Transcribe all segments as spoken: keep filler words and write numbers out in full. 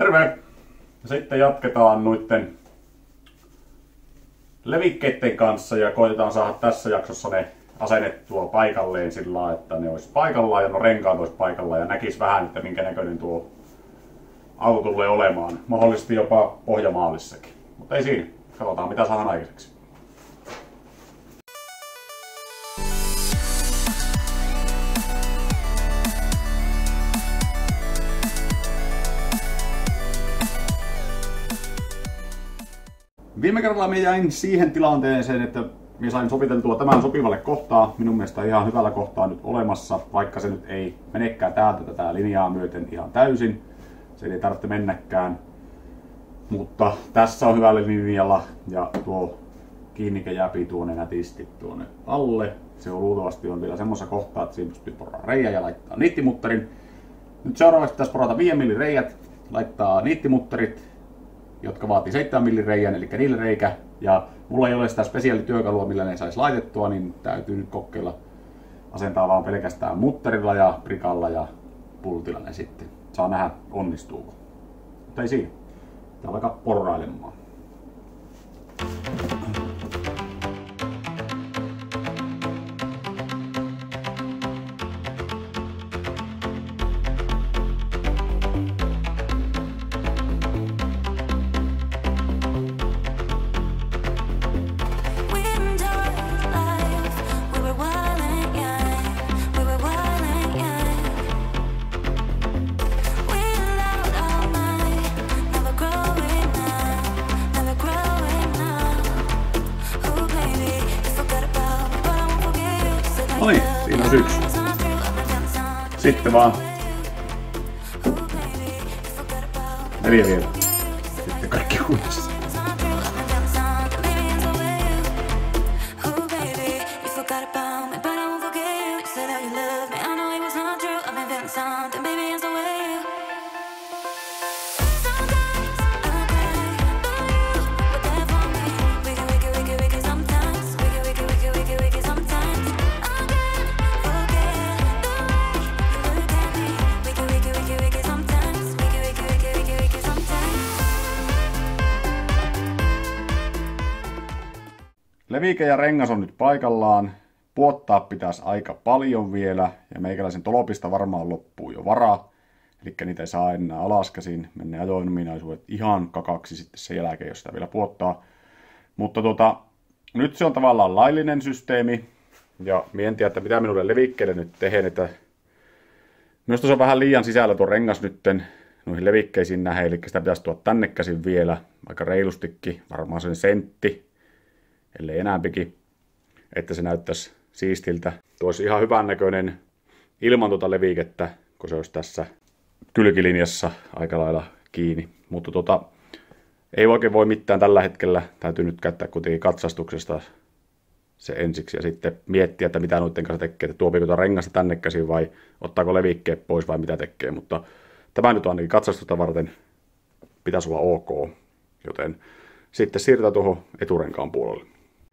Terve! Sitten jatketaan noitten levikkeiden kanssa ja koitetaan saada tässä jaksossa ne asennettua paikalleen sillä lailla, että ne olisi paikallaan ja no renkaat olisi paikallaan ja näkisi vähän, että minkä näköinen tuo auto tulee olemaan. Mahdollisesti jopa pohjamaallissakin. Mutta ei siinä. Katsotaan mitä saadaan aikaiseksi. Viime kerralla minä jäin siihen tilanteeseen, että minä sain soviteltua tämän sopivalle kohtaa. Minun mielestä ihan hyvällä kohtaa nyt olemassa, vaikka se nyt ei menekään täältä tätä linjaa myöten ihan täysin. Se ei tarvitse mennäkään. Mutta tässä on hyvällä linjalla ja tuo kiinnike jääpi tuonne nätisti tuonne alle. Se on luultavasti on vielä semmoisessa kohtaa, että siinä pystyy poraamaan reijän ja laittaa niittimuttarin. Nyt seuraavaksi pitäisi porata viiden millin reijät, laittaa niittimuttarit, jotka vaatii seitsemän millin reijän, eli niille reikä. Ja mulla ei ole sitä spesiaalityökalua, millä ne saisi laitettua, niin täytyy nyt kokeilla asentaa vaan pelkästään mutterilla ja prikalla ja pultilla ne sitten. Saa nähdä onnistuuko. Mutta ei siinä. Tää on aika porrailemaan. No niin, siinä on yksi. Sitten vaan neljä vielä. Sitten kaikki kunnossa. Levike ja rengas on nyt paikallaan. Puottaa pitäisi aika paljon vielä ja meikäläisen tolopista varmaan loppuu jo vara. Eli niitä ei saa enää alaskäsin. Mennään ajo-ominaisuudet ihan kakaksi sitten sen jälkeen, jos sitä vielä puottaa. Mutta tota, nyt se on tavallaan laillinen systeemi. Ja minä en tiedä, että mitä minulle levikkeelle nyt tehdään. Että minusta se on vähän liian sisällä tuo rengas nytten noihin levikkeisiin nähden. Eli sitä pitäisi tuoda tänne käsin vielä aika reilustikin. Varmaan sen sentti. Ellei enäämpikin, että se näyttäisi siistiltä. Tuo olisi ihan hyvän näköinen ilman tuota levikettä, kun se olisi tässä kylkilinjassa aika lailla kiinni. Mutta tuota, ei oikein voi mitään tällä hetkellä. Täytyy nyt käyttää kuitenkin katsastuksesta se ensiksi ja sitten miettiä, että mitä noiden kanssa tekee. Että tuopiiko tuota rengasta tänne käsin vai ottaako levikkeet pois vai mitä tekee. Mutta tämä nyt on ainakin katsastusta varten pitäisi olla ok. Joten sitten siirrytään tuohon eturenkaan puolelle.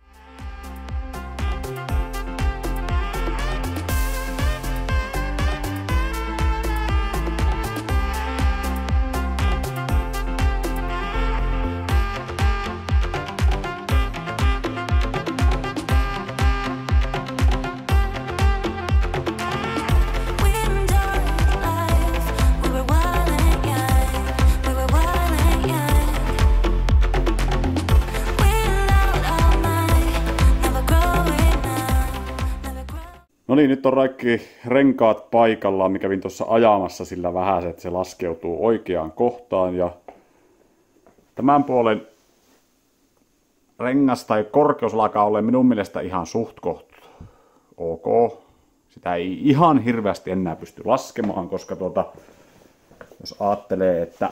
No niin, nyt on kaikki renkaat paikallaan. Mä kävin tuossa ajamassa sillä vähän, että se laskeutuu oikeaan kohtaan. Ja tämän puolen rengas tai korkeus alkaa olla minun mielestä ihan suht koht ok. Sitä ei ihan hirveästi enää pysty laskemaan, koska tuota, jos ajattelee, että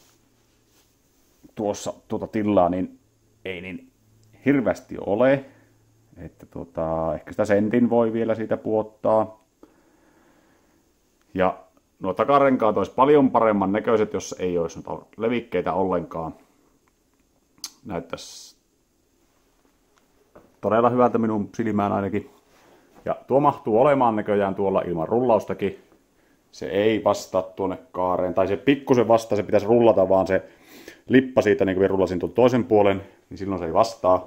tuossa tuota tilaa, niin ei niin hirveästi ole. Että tuota, ehkä sitä sentin voi vielä siitä puottaa. Ja nuo takarenkaat olisi paljon paremman näköiset, jos ei olisi noita levikkeitä ollenkaan. Näyttäisi todella hyvältä minun silmään ainakin. Ja tuo mahtuu olemaan näköjään tuolla ilman rullaustakin. se ei vastaa tuonne kaareen, tai se pikkusen vastaa, se pitäisi rullata vaan se lippa siitä, niin kuin rullasin tuon toisen puolen, niin silloin se ei vastaa.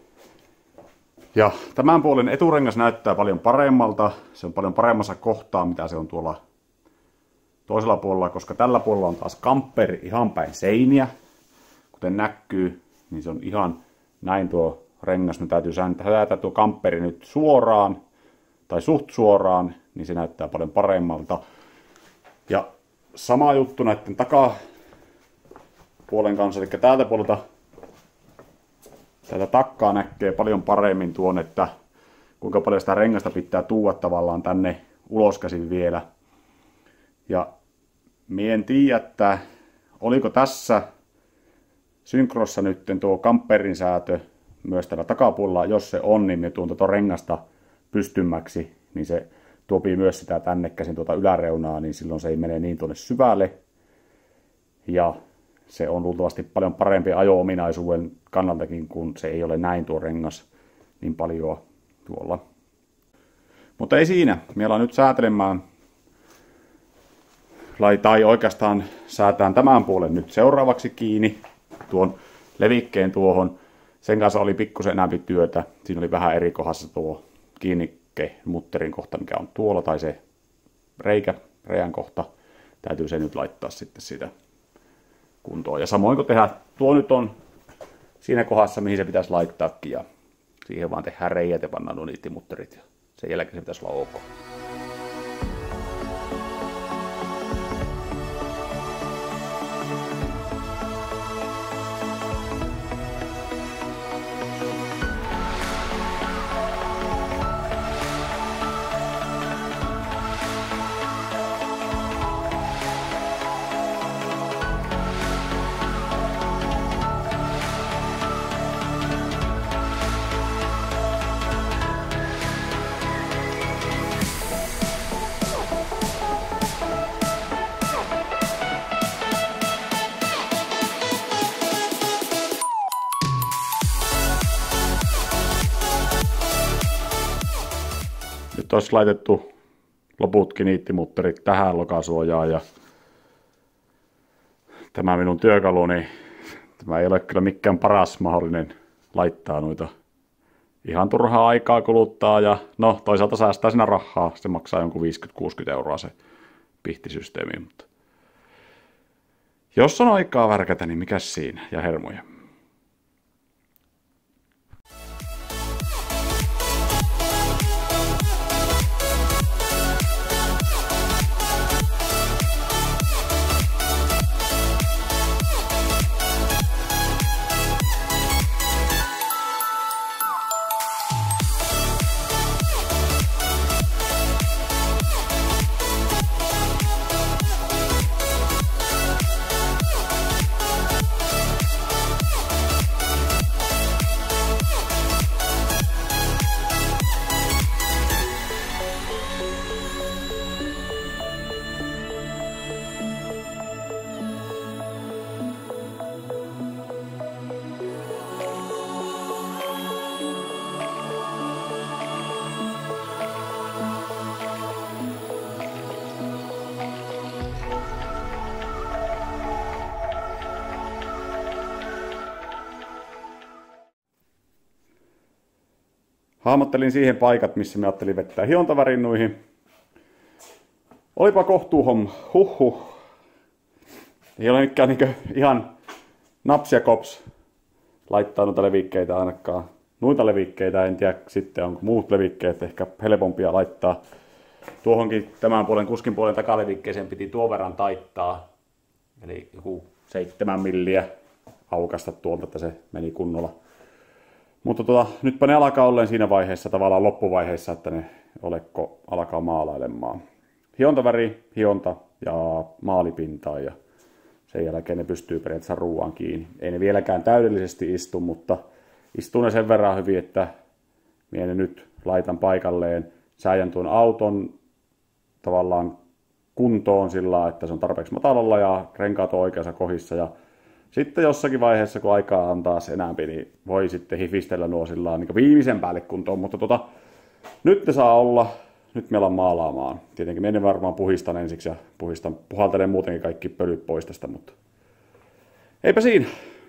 Ja tämän puolen eturengas näyttää paljon paremmalta, se on paljon paremmassa kohtaa, mitä se on tuolla toisella puolella, koska tällä puolella on taas kamperi ihan päin seiniä. Kuten näkyy, niin se on ihan näin tuo rengas. Nyt täytyy säätää tuo kamperi nyt suoraan, tai suht suoraan, niin se näyttää paljon paremmalta. Ja sama juttu näiden takapuolen kanssa, eli täältä puolelta, täältä takkaa näkee paljon paremmin tuon, että kuinka paljon sitä rengasta pitää tuua tavallaan tänne uloskäsin vielä. Ja mie en tiedä, että oliko tässä synkrossa nyt tuo kamperin säätö myös tällä takapuolella. Jos se on, niin me tuon tuota rengasta pystymmäksi, niin se tuopii myös sitä tänne käsin tuota yläreunaa, niin silloin se ei mene niin tuonne syvälle. Ja se on luultavasti paljon parempi ajo-ominaisuuden kannaltakin, kun se ei ole näin tuo rengas niin paljon tuolla. Mutta ei siinä. Meillä on nyt säätelemään, tai oikeastaan säätään tämän puolen nyt seuraavaksi kiinni tuon levikkeen tuohon. Sen kanssa oli pikkusen enemmän työtä. Siinä oli vähän eri kohdassa tuo kiinnikke mutterin kohta, mikä on tuolla, tai se reikä, reän kohta. Täytyy se nyt laittaa sitten sitä kuntoon. Ja samoin kun tehdään, tuo nyt on siinä kohdassa, mihin se pitäisi laittaakin. Ja siihen vaan tehdään reijät ja pannaan nuo niittimutterit. Ja sen jälkeen se pitäisi olla ok. Nyt olisi laitettu loputkin niittimutterit tähän lokasuojaan ja tämä minun työkalu, niin tämä ei ole kyllä mikään paras mahdollinen laittaa noita. Ihan turhaa aikaa kuluttaa ja no toisaalta säästää siinä rahaa. Se maksaa jonkun viisikymmentä kuusikymmentä euroa se pihtisysteemi. Mutta jos on aikaa värkätä, niin mikäs siinä ja hermoja. Hahmottelin siihen paikat, missä me ajattelin vettää hiontavärinnuihin. Olipa kohtuuhomma. Huhhuh. Ei ole mikään niin ihan naps ja kops laittaa noita levikkeitä ainakaan. Noita levikkeitä en tiedä sitten, onko muut levikkeet ehkä helpompia laittaa. Tuohonkin tämän puolen kuskin puolen takalevikkeeseen piti tuon verran taittaa. Eli joku seitsemän milliä aukasta tuolta, että se meni kunnolla. Mutta tota, nytpä ne alkaa olleen siinä vaiheessa, tavallaan loppuvaiheessa, että ne olekko alkaa maalailemaan. Hiontaväri, hionta ja maalipintaa ja sen jälkeen ne pystyy periaatteessa ruuaan kiinni. Ei ne vieläkään täydellisesti istu, mutta istuu ne sen verran hyvin, että minä ne nyt laitan paikalleen. Sääjän tuon auton tavallaan kuntoon sillä, että se on tarpeeksi matalalla ja renkaat on oikeassa kohdissa. Ja sitten jossakin vaiheessa, kun aikaa on taas enäämpi, niin voi sitten hifistellä nuo sillä niin viimeisen päälle kuntoon. Mutta tota, nyt ne saa olla. nyt me ollaan maalaamaan. Tietenkin menen varmaan puhistan ensiksi ja puhistan, puhaltelen muutenkin kaikki pölyt pois tästä, mutta eipä siinä.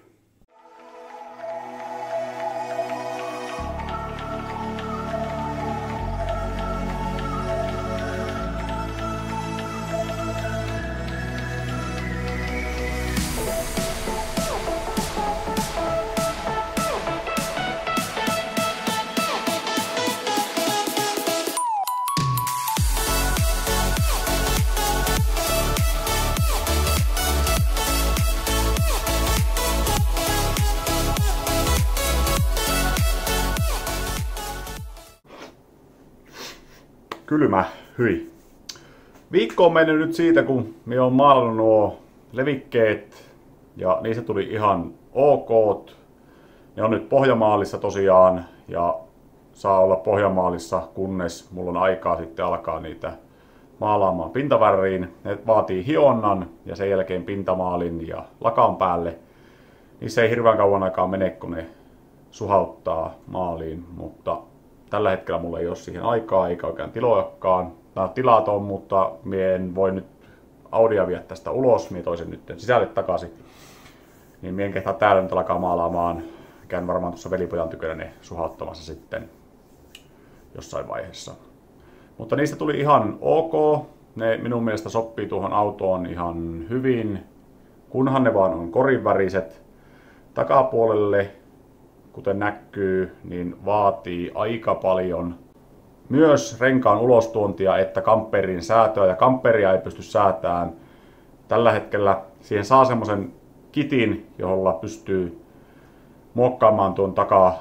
Kylmä, hyi. Viikko on mennyt nyt siitä, kun minä olen maalannut nuo levikkeet ja niistä tuli ihan ok. Ne on nyt pohjamaalissa tosiaan ja saa olla pohjamaalissa, kunnes mulla on aikaa sitten alkaa niitä maalaamaan pintaväriin. Ne vaatii hionnan ja sen jälkeen pintamaalin ja lakan päälle. Niissä ei hirveän kauan aikaa mene, kun ne suhauttaa maaliin, mutta tällä hetkellä mulla ei ole siihen aikaa eikä oikein tilojakaan. Nämä tilat on, mutta mie en voi nyt Audia viedä tästä ulos. Mie toisen nyt sisälle takaisin. Niin mie en kehtaa täällä nyt alkaa maalaamaan. Käyn varmaan tuossa velipojan tykönä ne suhauttamassa sitten jossain vaiheessa. Mutta niistä tuli ihan ok. Ne minun mielestä sopii tuohon autoon ihan hyvin. Kunhan ne vaan on korinväriset. Takapuolelle, kuten näkyy, niin vaatii aika paljon myös renkaan ulostuontia, että kamperin säätöä, ja kamperia ei pysty säätämään. Tällä hetkellä siihen saa semmoisen kitin, jolla pystyy muokkaamaan tuon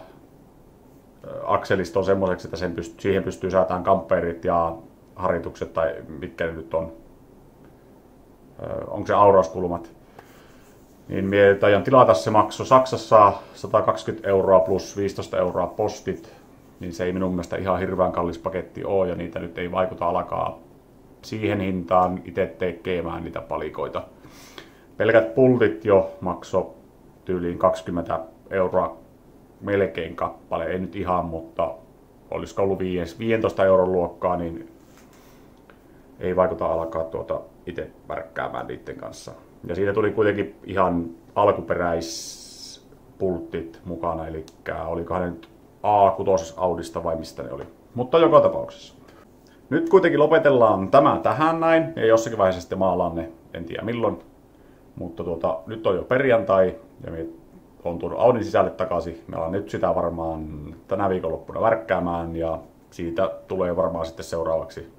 taka-akseliston semmoiseksi, että sen pystyy, siihen pystyy säätämään kamperit ja haritukset tai mitkä ne nyt on. Onko se aurauskulmat? Niin mie taidan tilata, se maksoi Saksassa sata kaksikymmentä euroa plus viisitoista euroa postit, niin se ei minun mielestä ihan hirveän kallis paketti ole ja niitä nyt ei vaikuta alkaa siihen hintaan itse tekemään niitä palikoita. Pelkät pultit jo maksoi tyyliin kaksikymmentä euroa melkein kappale, ei nyt ihan, mutta olisiko ollut viisitoista euron luokkaa, niin ei vaikuta alkaa tuota itse värkkäämään niiden kanssa. Ja siitä tuli kuitenkin ihan alkuperäispulttit mukana, eli olikohan ne nyt A kuusi Audista vai mistä ne oli. Mutta joka tapauksessa. Nyt kuitenkin lopetellaan tämä tähän näin, ja jossakin vaiheessa sitten maalaan ne, en tiedä milloin. Mutta tuota, nyt on jo perjantai, ja me on tuonut Audin sisälle takaisin. Me ollaan nyt sitä varmaan tänä viikonloppuna värkkäämään, ja siitä tulee varmaan sitten seuraavaksi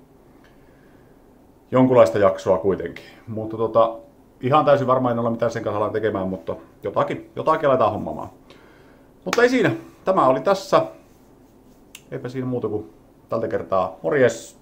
jonkunlaista jaksoa kuitenkin. Mutta tuota, ihan täysin varmaan en ole mitään sen kanssa alan tekemään, mutta jotakin, jotakin aletaan hommaamaan. Mutta ei siinä. Tämä oli tässä. Eipä siinä muuta kuin tältä kertaa. Morjes!